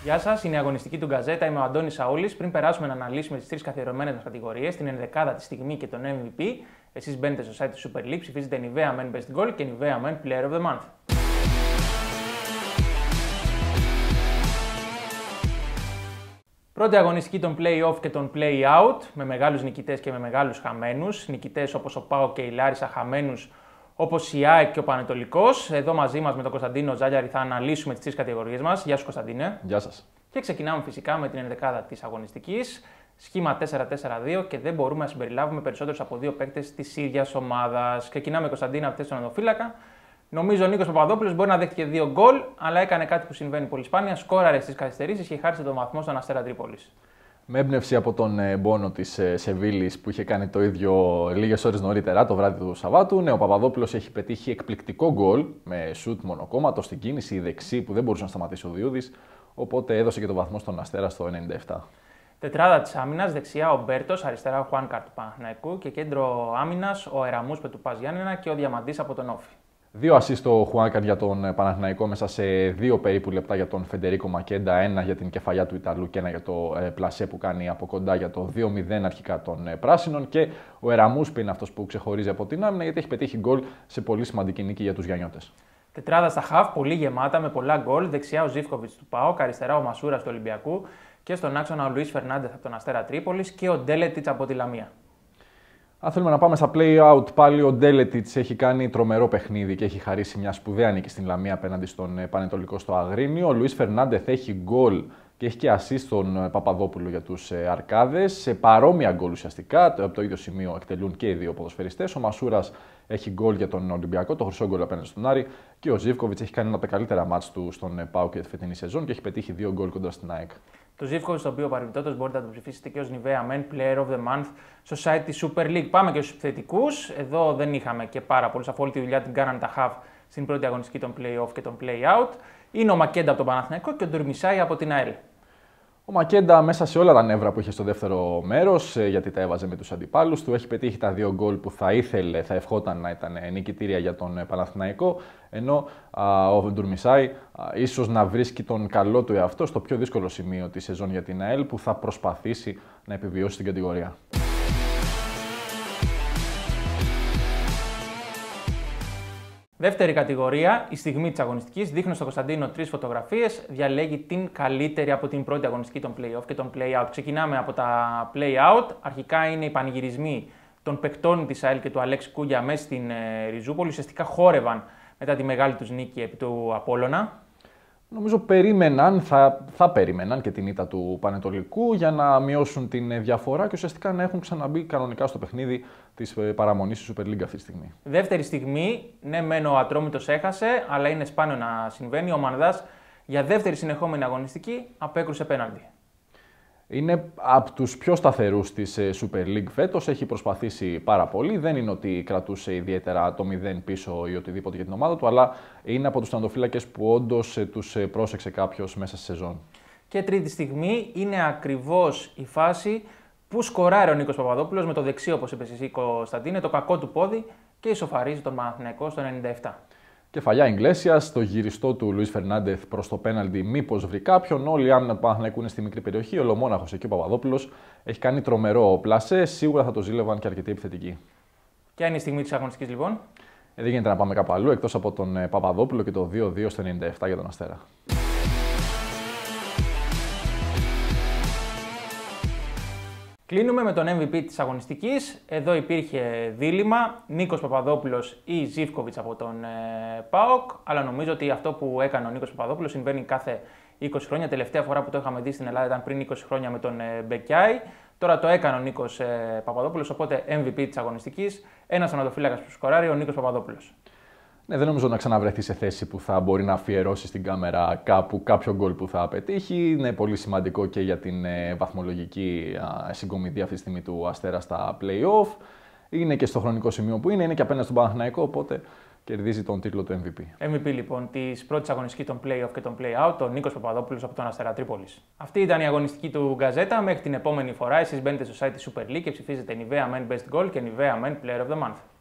Γεια σας, είναι η αγωνιστική του Γκαζέτα. Είμαι ο Αντώνης Σαούλης. Πριν περάσουμε να αναλύσουμε τις τρεις καθιερωμένες μας κατηγορίες, την ενδεκάδα, τη στιγμή και τον MVP, εσείς μπαίνετε στο site του Super League, ψηφίζετε Nivea Men Best Goal και Nivea Men Player of the Month. Πρώτη αγωνιστική των play-off και των play-out, με μεγάλους νικητές και με μεγάλους χαμένους. Νικητές όπως ο ΠΑΟΚ και η Λάρισα, χαμένους όπως η ΑΕΚ και ο Πανετολικός. Εδώ μαζί μας με τον Κωνσταντίνο Ζάλιαρη θα αναλύσουμε τις τρεις κατηγορίες μας. Γεια σου, Κωνσταντίνε. Γεια σας. Και ξεκινάμε φυσικά με την ενδεκάδα της αγωνιστικής. Σχήμα 4-4-2 και δεν μπορούμε να συμπεριλάβουμε περισσότερους από δύο παίκτες της ίδιας ομάδας. Ξεκινάμε, Κωνσταντίνα, από τη θέση του τερματοφύλακα. Νομίζω ο Νίκος Παπαδόπουλος μπορεί να δέχτηκε 2 γκολ, αλλά έκανε κάτι που συμβαίνει πολύ σπάνια. Σκόραρε στις καθυστερήσεις και χάρισε τον βαθμό στον Αστέρα Τρίπολης. Με έμπνευση από τον πόνο της Σεβίλης που είχε κάνει το ίδιο λίγες ώρες νωρίτερα, το βράδυ του Σαββάτου, ο Παπαδόπουλος έχει πετύχει εκπληκτικό γκολ με σουτ μονοκόμματο στην κίνηση, η δεξί που δεν μπορούσε να σταματήσει ο Διούδης, οπότε έδωσε και το βαθμό στον Αστέρα στο 97. Τετράδα της άμυνας, δεξιά ο Μπέρτος, αριστερά ο Χουάνκαρ του Παναθηναϊκού και κέντρο άμυνας ο Εραμούσπε του Πας Γιάννενα και ο Διαμαντής από τον Όφη. 2 ασίστ ο Χουάνκαρ για τον Παναθηναϊκό μέσα σε 2 περίπου λεπτά για τον Φεντερίκο Μακέντα, 1 για την κεφαλιά του Ιταλού και 1 για το πλασέ που κάνει από κοντά για το 2-0 αρχικά των Πράσινων. Και ο Εραμούσπε είναι αυτός που ξεχωρίζει από την άμυνα γιατί έχει πετύχει γκολ σε πολύ σημαντική νίκη για τους Γιαννιώτες. Τετράδα στα χαφ, πολύ γεμάτα με πολλά γκολ. Δεξιά ο Ζίβκοβιτς του ΠΑΟΚ, αριστερά ο Μασούρας του Ολυμπιακού και στον άξονα ο Λουίς Φερνάντεθ από τον Αστέρα Τρίπολης και ο Ντέλετιτς από τη Λαμία. Αν θέλουμε να πάμε στα play-out, πάλι ο Ντέλετιτς έχει κάνει τρομερό παιχνίδι και έχει χαρίσει μια σπουδαία νίκη στην Λαμία απέναντι στον Πανετολικό στο Αγρίνιο. Ο Λουίς Φερνάντεθ έχει γκολ και έχει και assist στον Παπαδόπουλο για τους Αρκάδες. Σε παρόμοια γκολ ουσιαστικά, από το ίδιο σημείο εκτελούν και οι δύο ποδοσφαιριστές. Ο Μασούρας έχει γκολ για τον Ολυμπιακό, το χρυσό γκολ απέναντι στον Άρη. Και ο Ζίβκοβιτς έχει κάνει ένα από τα καλύτερα μάτς του στον ΠΑΟΚ και τη φετινή σεζόν και έχει πετύχει 2 γκολ κοντά στην ΑΕΚ. Το Ζίβκοβιτς, το οποίο παρεμπιπτόντως μπορείτε να το ψηφίσετε και ως Nivea Men Player of the Month στο site της Super League. Πάμε και στους θετικούς. Εδώ δεν είχαμε και πάρα πολλούς, αφού όλη τη δουλειά την κάνανε τα half στην πρώτη αγωνιστική των play-off και των play-out. Είναι ο Μακέντα από τον Παναθηναϊκό και ο Ντουρμισάη από την ΑΕΛ. Ο Μακέντα μέσα σε όλα τα νεύρα που είχε στο δεύτερο μέρος, γιατί τα έβαζε με τους αντιπάλους του, έχει πετύχει τα 2 γκολ που θα ευχόταν να ήταν νικητήρια για τον Παναθηναϊκό, ενώ ο Ντουρμισάη ίσως να βρίσκει τον καλό του εαυτό στο πιο δύσκολο σημείο της σεζόν για την ΑΕΛ που θα προσπαθήσει να επιβιώσει την κατηγορία. Δεύτερη κατηγορία, η στιγμή της αγωνιστικής. Δείχνω στον Κωνσταντίνο 3 φωτογραφίες. Διαλέγει την καλύτερη από την πρώτη αγωνιστική των play-off και των play-out. Ξεκινάμε από τα play-out. Αρχικά είναι οι πανηγυρισμοί των παικτών της ΑΕΛ και του Αλέξη Κούγια μέσα στην Ριζούπολη. Ουσιαστικά χόρευαν μετά τη μεγάλη τους νίκη επί του Απόλλωνα. Νομίζω θα περίμεναν και την ήττα του Πανετολικού για να μειώσουν την διαφορά και ουσιαστικά να έχουν ξαναμπεί κανονικά στο παιχνίδι της παραμονής της Super League αυτή τη στιγμή. Δεύτερη στιγμή, ναι, μεν ο Ατρόμητος έχασε, αλλά είναι σπάνιο να συμβαίνει. Ο Μανδάς για δεύτερη συνεχόμενη αγωνιστική απέκρουσε πέναλτι. Είναι από τους πιο σταθερούς της Super League φέτος, έχει προσπαθήσει πάρα πολύ. Δεν είναι ότι κρατούσε ιδιαίτερα το 0 πίσω ή οτιδήποτε για την ομάδα του, αλλά είναι από τους τερματοφύλακες που όντως τους πρόσεξε κάποιος μέσα στη σεζόν. Και τρίτη στιγμή είναι ακριβώς η φάση που σκοράρει ο Νίκος Παπαδόπουλος με το δεξί, όπως είπες εσύ, Κωνσταντίνε, το κακό του πόδι και ισοφαρίζει τον Παναθηναϊκό στο 97. Κεφαλιά Ιγκλέσιας, στο γυριστό του Λουίς Φερνάντεθ προς το πέναλτι, μήπως βρει κάποιον. Όλη η άμυνα του Παναθηναϊκού είναι στη μικρή περιοχή. Ολομόναχος εκεί ο Παπαδόπουλος έχει κάνει τρομερό πλασέ. Σίγουρα θα το ζήλευαν και αρκετοί επιθετικοί. Ποια είναι η στιγμή της αγωνιστικής λοιπόν? Δεν γίνεται να πάμε κάπου αλλού εκτός από τον Παπαδόπουλο και το 2-2 στο 97 για τον Αστέρα. Κλείνουμε με τον MVP της αγωνιστικής. Εδώ υπήρχε δίλημμα, Νίκος Παπαδόπουλος ή Ζίβκοβιτς από τον ΠΑΟΚ, αλλά νομίζω ότι αυτό που έκανε ο Νίκος Παπαδόπουλος συμβαίνει κάθε 20 χρόνια. Τελευταία φορά που το είχαμε δει στην Ελλάδα ήταν πριν 20 χρόνια με τον Μπεκιάη. Τώρα το έκανε ο Νίκος Παπαδόπουλος, οπότε MVP της αγωνιστικής. Ένας τερματοφύλακας που σκοράρει, ο Νίκος Παπαδόπουλος. Ναι, δεν νομίζω να ξαναβρεθεί σε θέση που θα μπορεί να αφιερώσει στην κάμερα κάπου κάποιο γκολ που θα πετύχει. Είναι πολύ σημαντικό και για την βαθμολογική συγκομιδή αυτή τη στιγμή του Αστέρα στα play-off. Είναι και στο χρονικό σημείο που είναι και απέναντι στον Παναθηναϊκό, οπότε κερδίζει τον τίτλο του MVP. MVP λοιπόν της πρώτης αγωνιστικής των play-off και των play-out, ο Νίκος Παπαδόπουλος από τον Αστέρα Τρίπολης. Αυτή ήταν η αγωνιστική του Γκαζέτα. Μέχρι την επόμενη φορά, εσείς μπαίνετε στο site της Super League και ψηφίζετε Nivea Men Best Goal και Nivea Men Player of the Month.